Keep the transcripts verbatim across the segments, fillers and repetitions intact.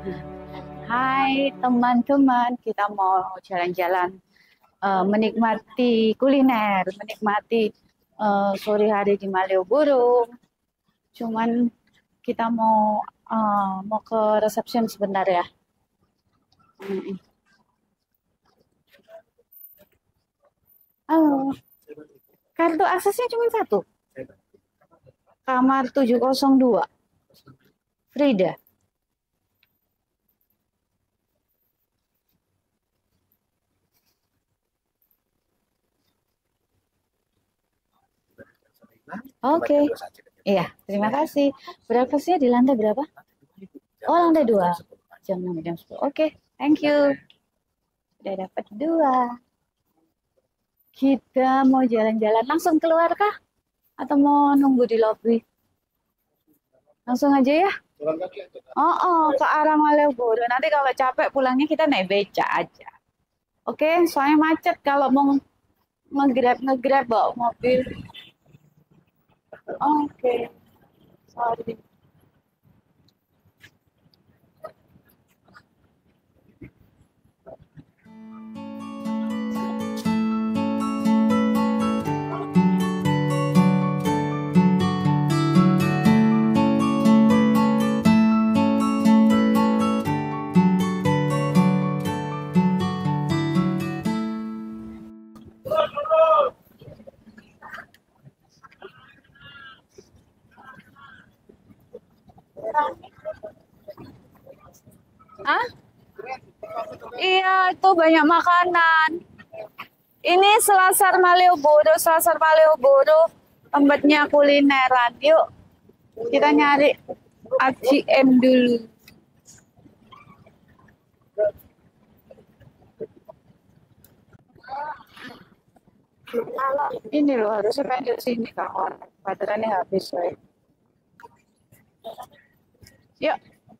Hai teman-teman, kita mau jalan-jalan, eh, menikmati kuliner, menikmati eh, sore hari di Malioboro. Cuman kita mau eh, mau ke reception sebentar ya. Mm. Halo, kartu aksesnya cuma satu. Kamar tujuh nol dua. Frida. Oke. Iya, terima kasih. Breakfastnya di lantai berapa? Oh, lantai dua. Jam enam, jam sepuluh. Oke, thank you. Udah dapat dua. Kita mau jalan-jalan langsung keluar kah? Atau mau nunggu di lobi? Langsung aja ya? Oh, oh, ke arah Malioboro. Nanti kalau capek pulangnya kita naik beca aja. Oke, soalnya macet kalau mau nge-grab nge-grab bawa mobil. Oke, sorry. Hah? Iya, itu banyak makanan. Ini Selasar Malioboro, Selasar Malioboro, tempatnya kulineran. Yuk, kita nyari A C M dulu. Ini loh, harusnya pengen di sini kawan. Baterainya habis, woy. Yuk.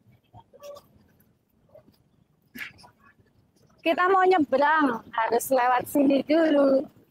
Kita mau nyebrang, harus lewat sini dulu.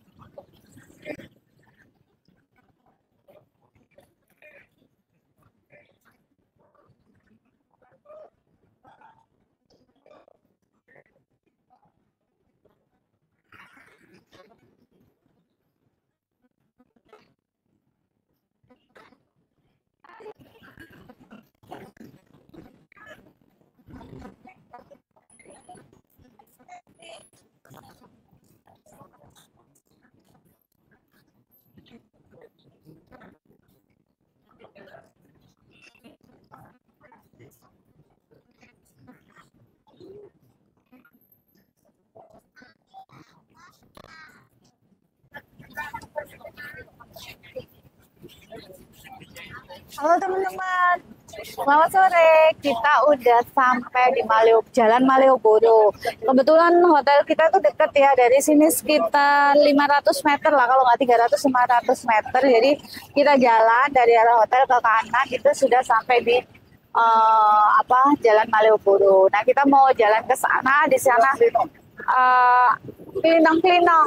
Halo teman-teman, selamat sore. Kita udah sampai di Malioboro, Jalan Malioboro. Kebetulan hotel kita tuh deket ya, dari sini sekitar lima ratus meter lah, kalau nggak tiga ratus lima ratus meter. Jadi kita jalan dari arah hotel ke kanan, itu sudah sampai di uh, apa Jalan Malioboro. Nah, kita mau jalan ke sana, di sana uh, Pilinang-Pilinang.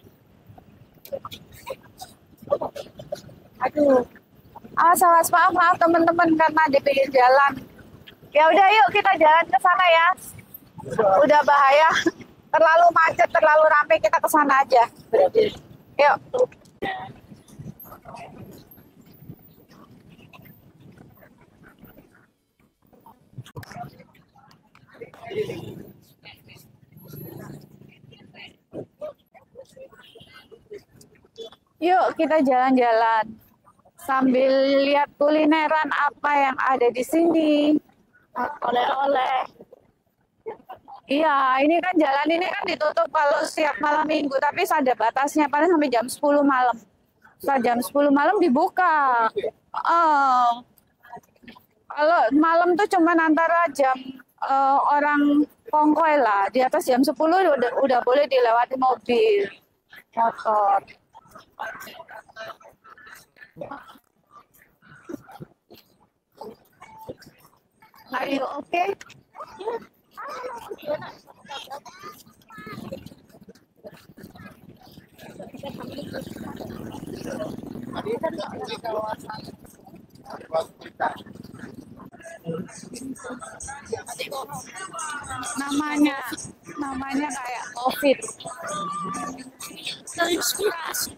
Aduh. Awas, awas, maaf, maaf teman-teman karena di pinggir jalan. Ya udah, yuk kita jalan ke sana ya. Udah bahaya, terlalu macet, terlalu ramai, kita ke sana aja. Yuk. Yuk kita jalan-jalan sambil lihat kulineran apa yang ada di sini. Oleh-oleh. Iya, ini kan jalan ini kan ditutup kalau setiap malam minggu, tapi ada batasnya paling sampai jam sepuluh malam. Setelah jam sepuluh malam dibuka. Oh. Kalau malam tuh cuma antara jam uh, orang Kongkoy lah, di atas jam sepuluh udah, udah boleh dilewati mobil, motor. Are you okay? Namanya namanya kayak COVID. Terinspirasi.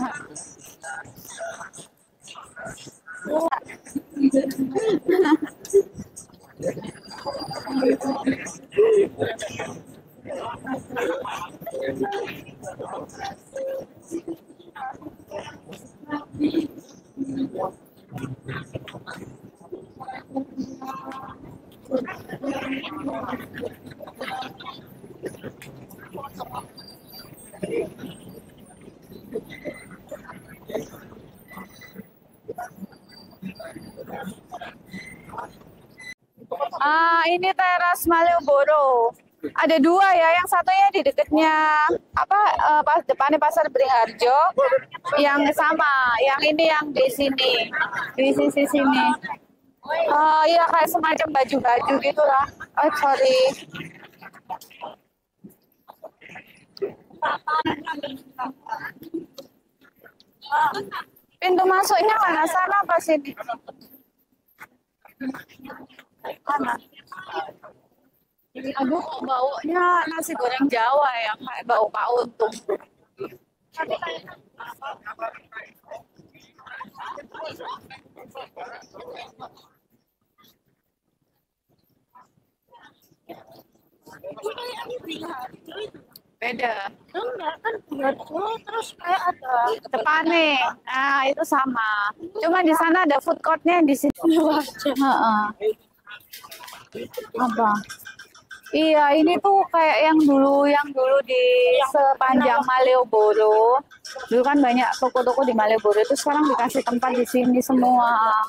Ah, ini teras Malioboro. Ada dua ya, yang satunya di dekatnya apa eh, pas depannya Pasar Beringharjo, yang sama, yang ini yang di sini, di sisi sini. Oh iya kayak semacam baju-baju gitulah. Oh sorry. Pintu masuknya mana, sana apa sini? Mana? Aduh, kok baunya nasi goreng Jawa ya, kayak bau Pak Untung. Beda. Enggak kan buat terus kayak ada Depannya, nah itu sama. Cuma di sana ada food courtnya di situ. Heeh. Apa? Iya, ini tuh kayak yang dulu, yang dulu di sepanjang Malioboro. Dulu kan banyak toko-toko di Malioboro itu sekarang dikasih tempat di sini semua.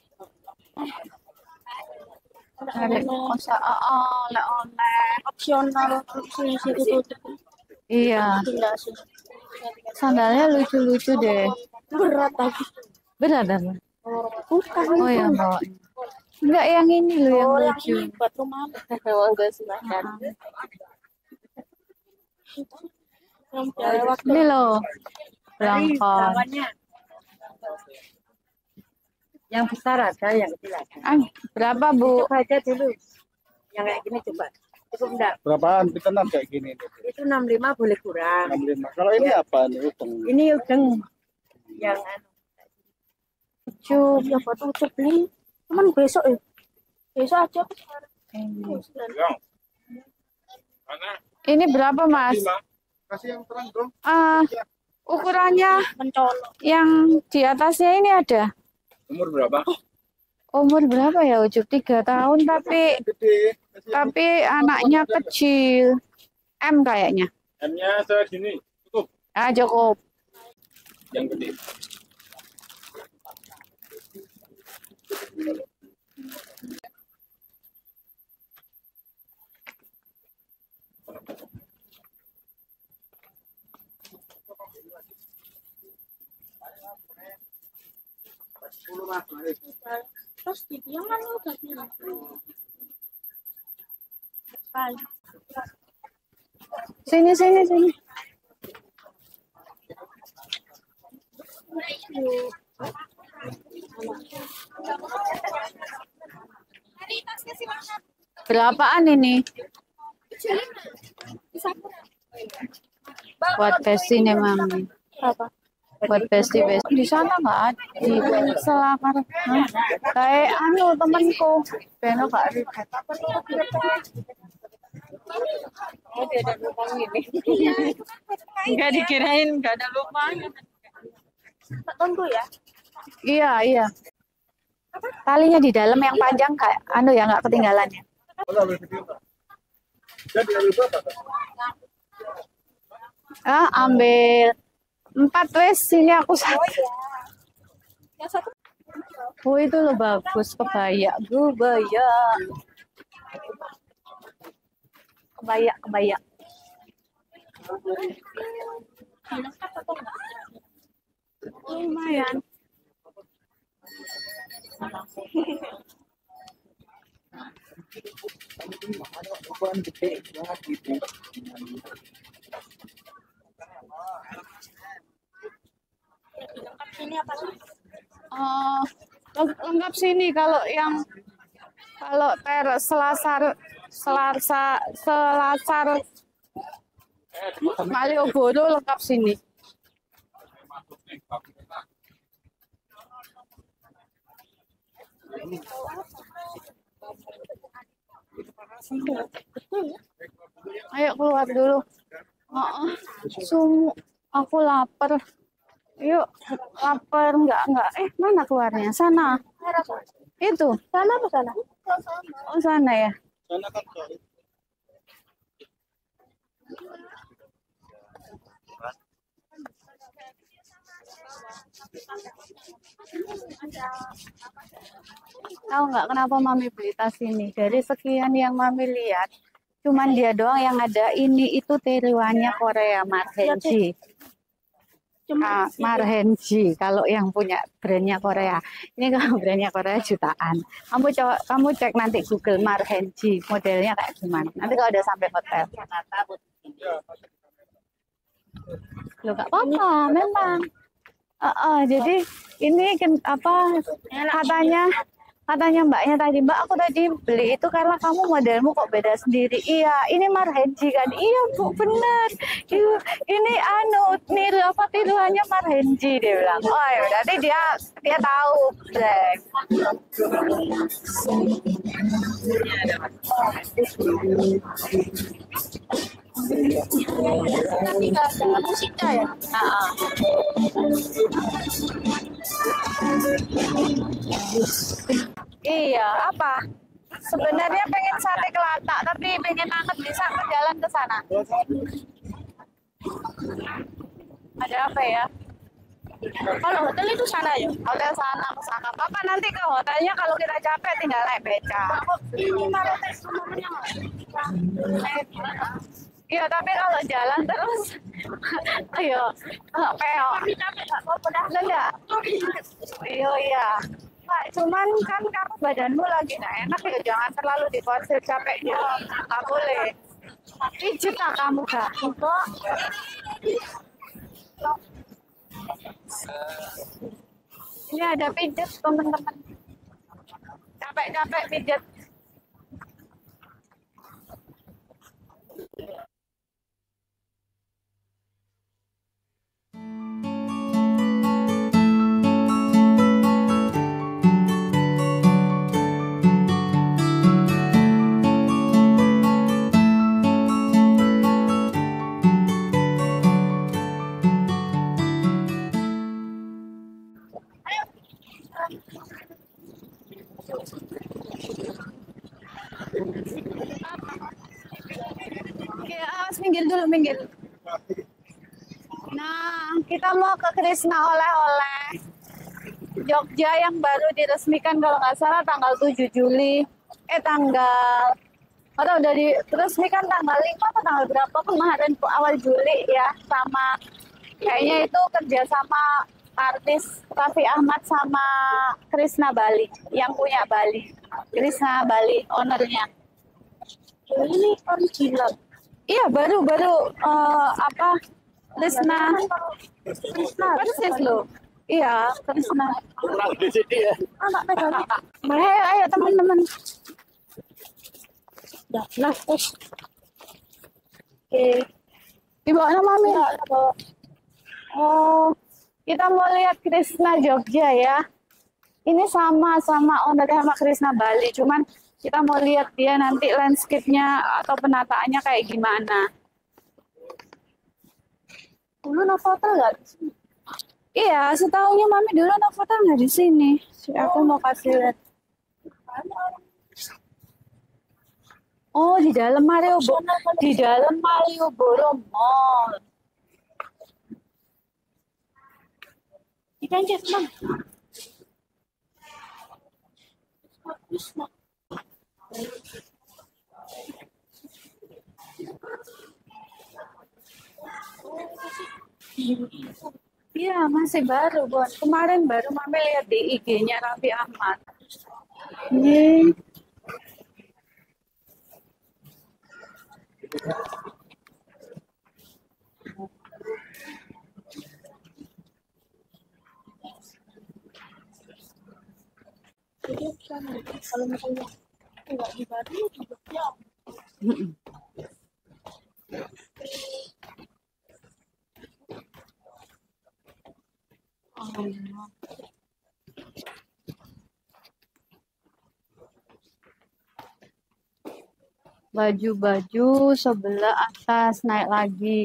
Lek kosa, oh, lek oleh. opsional sini situ tutup. Iya, Tinggal sini. sandalnya lucu-lucu deh. Berat lagi. Benar, benar. Bukan Oh itu. ya, Mbak. Enggak yang ini loh yang Oh, yang lucu. ini buat rumah. Memang gak silakan. Yang lewat Ini loh, belangkon. yang besar ada, yang kecil ada. Ah, berapa Bu? Coba aja dulu. Yang kayak gini coba. Cukup enggak? Berapaan pitenan kayak gini? Itu enam puluh lima boleh kurang. enam puluh lima. Kalau ini apa nih udang? Ini udang yang anu. Ucup, ya buat ucup nih. Cuman besok ya. Besok aja. Ini berapa Mas? Kasih yang terang dong. Ah, ukurannya Mencolok. yang di atasnya ini ada. Umur berapa? Umur berapa ya Ucup? Tiga tahun tapi Gede. tapi anaknya kecil. M kayaknya. M-nya segini. Cukup. Ah, cukup. Yang gede. Terus di dia kan udah bilang. Sini sini sini. Berapaan ini? Buat pesti nih Mami. Apa? Buat pesti pesti di sana nggak ada di selakar. Hah? Kayak anu temanku, Beno nggak ada. Oh, dia ada lubang ini. Nggak dikirain nggak ada lubang. Tunggu ya. Iya iya. Talinya di dalam yang panjang kayak anu ya nggak ketinggalan ya. Jadi ambil berapa? Ah ambil empat wes sini aku satu. Yang satu. Oh itu loh bagus kebaya, kebaya, kebaya, kebaya. Lumayan. Ukuran gede banget gitu. Ini apa sih? Eh, lengkap sini kalau yang Kalau teras Selasar Selasa Selasar Malioboro lengkap sini. Ayo keluar dulu. Oh, sumu. Aku lapar. Yuk, lapar enggak enggak. Eh, mana keluarnya? Sana. Itu. Sana apa sana? Oh, sana ya. Sana kan sorry. Tahu nggak kenapa Mami beli tas ini? Dari sekian yang Mami lihat, cuman dia doang yang ada. Ini itu tiruannya Korea, Marhenji. Ah, Marhenji kalau yang punya brandnya Korea. Ini kalau brandnya Korea jutaan. Kamu coba, kamu cek nanti Google Marhenji modelnya kayak gimana. Nanti kalau udah sampai hotel. Loh, nggak apa-apa, memang. Uh, uh, jadi ini ken- apa katanya katanya mbaknya tadi, Mbak aku tadi beli itu karena kamu modelmu kok beda sendiri. Iya, ini Marhenji kan? Iya Bu, bener. Iya, ini anu niru apa tiruannya Marhenji, dia bilang. Oh ya berarti dia dia tahu brand. Tapi nggak ada musiknya ya? Ah, ah. Iya, apa? Sebenarnya pengen sate kelatak, tapi pengen anget bisa ke jalan ke sana. Ada apa ya? Kalau hotel itu sana ya? Hotel sana ke sana. Papa nanti ke hotelnya kalau kita capek tinggal naik beca. Iya, tapi kalau jalan terus, ayo, nggak peok. Enggak. Iya, iya. Pak, cuman kan kamu badanmu lagi nggak enak ya, jangan terlalu diforsir capeknya. Nggak boleh. Pijet lah kamu, Kak. Enggak. Ini ada pijet, teman-teman. Capek-capek pijet. Oke, awas minggir dulu, minggir. Nah, kita mau ke Krishna oleh-oleh Jogja yang baru diresmikan kalau nggak salah tanggal tujuh Juli. Eh, tanggal atau udah diresmikan tanggal lima atau tanggal berapa kemarin awal Juli ya, sama kayaknya itu kerjasama artis Raffi Ahmad sama Krishna Bali yang punya Bali. Krishna Bali ownernya. Ini original. Iya, baru-baru eh, apa Krishna persis loh. Iya, Krishna. Kurang di sini ya. Anak pegang. Ayo, ayo teman-teman. Dah, nah, terus. Oke. Dibawa nama Mami. Oh, kita mau lihat Krishna Jogja ya. Ini sama sama ownernya sama Krishna Bali, cuman kita mau lihat dia nanti landscape-nya atau penataannya kayak gimana. Dulu Novotel nggak? Iya, setahunya Mami dulu Novotel nggak di sini. Aku mau kasih lihat. Oh, di dalam Malioboro, di dalam Malioboro Mall. Ikan Jetman. Iya, masih baru, Bon. Kemarin baru Mami lihat di I G-nya Raffi Ahmad. Ini. Kalau misalnya Enggak di Bali di Jogja. Mm-mm. Baju-baju sebelah atas naik lagi.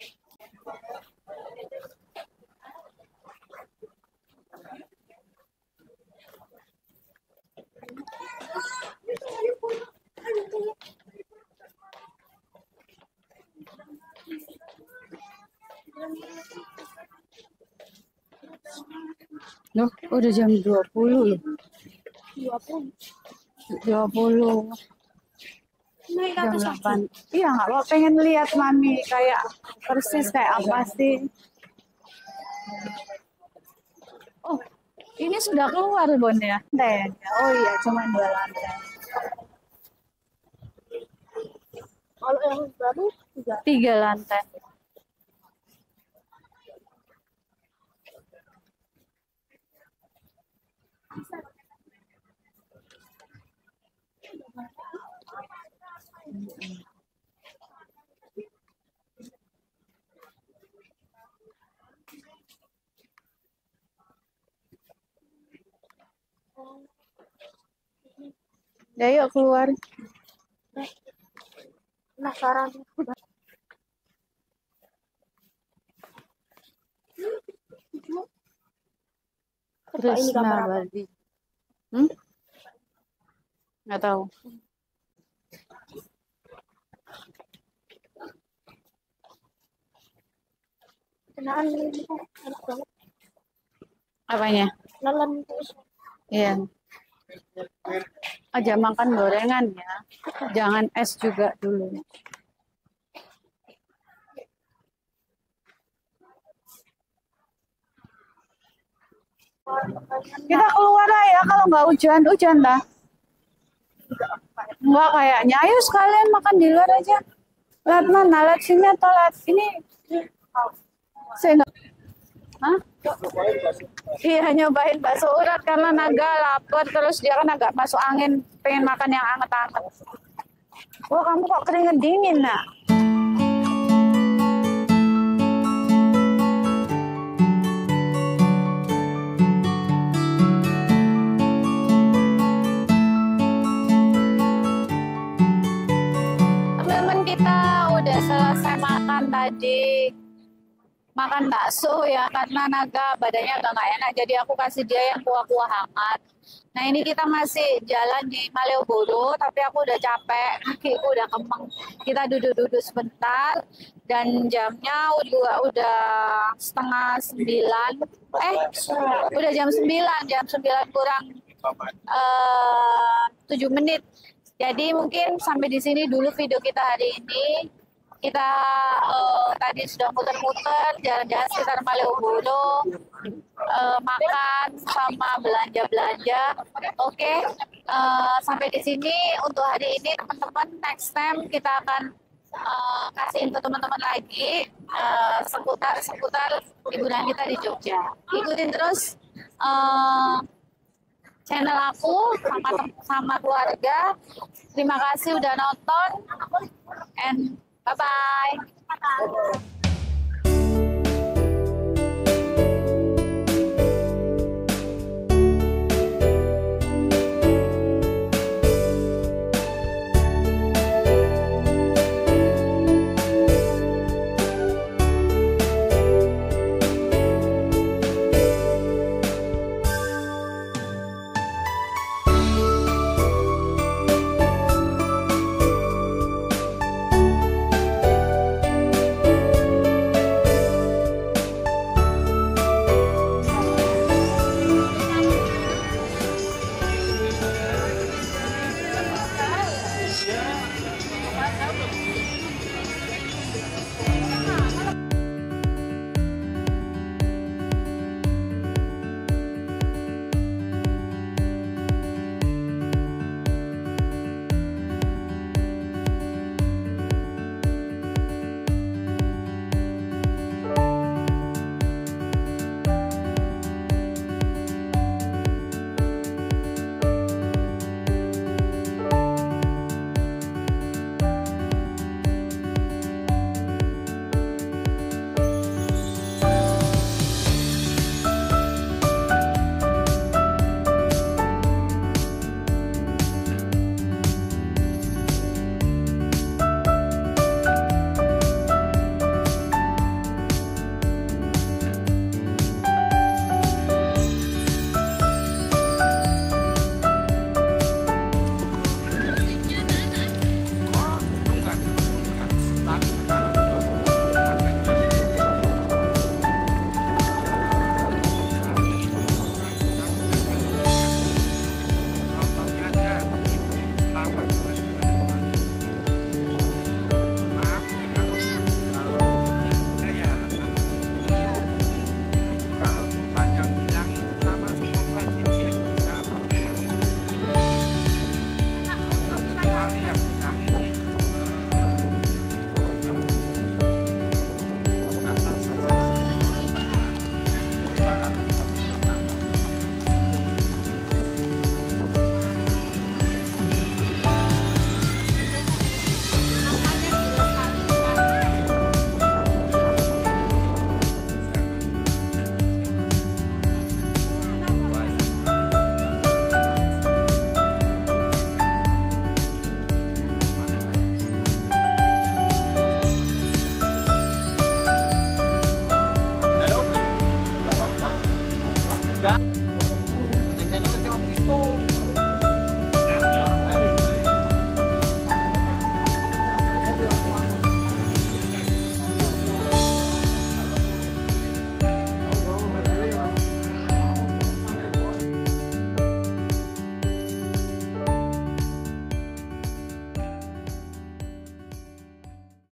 Loh, udah jam dua puluh loh. dua puluh. dua puluh. Naik ke Jam atas lagi. delapan. Iya, nggak apa pengen lihat Mami kayak persis kayak apa sih. Oh, ini sudah keluar Bon ya? Lantai. Oh iya, cuma dua lantai. Kalau yang baru juga. Tiga lantai. Ya yuk keluar. Penasaran. Coba ini Krishna gambar apa? Bali. Hmm? Nggak tahu. Kenaan ini kok enak banget. Apanya? Lalan terus. Iya. Aja makan gorengan ya. Jangan es juga dulu. Kita keluar lah ya kalau nggak hujan, hujan dah. Nggak kayaknya. Ayo sekalian makan di luar aja. Lihat mana? Lihat sini atau lihat ini? Saya nggak. Hah? Iya nyobain bakso urat karena Naga lapar terus dia kan agak masuk angin pengen makan yang anget-anget. Wah kamu kok keringet dingin nak? Teman-teman kita udah selesai makan tadi. Makan bakso ya karena Naga badannya agak nggak enak jadi aku kasih dia yang kuah-kuah hangat. Nah ini kita masih jalan di Malioboro tapi aku udah capek, kakiku udah kemeng. Kita duduk-duduk sebentar dan jamnya udah udah setengah sembilan. Eh udah jam sembilan, jam sembilan kurang eh, tujuh menit. Jadi mungkin sampai di sini dulu video kita hari ini. Kita uh, tadi sudah muter-muter jalan-jalan sekitar Malioboro, uh, makan sama belanja-belanja. Oke, okay. uh, sampai di sini untuk hari ini teman-teman. Next time kita akan uh, kasihin ke teman-teman lagi uh, seputar seputar liburan kita di Jogja. Ikutin terus uh, channel aku sama sama keluarga. Terima kasih udah nonton and bye-bye.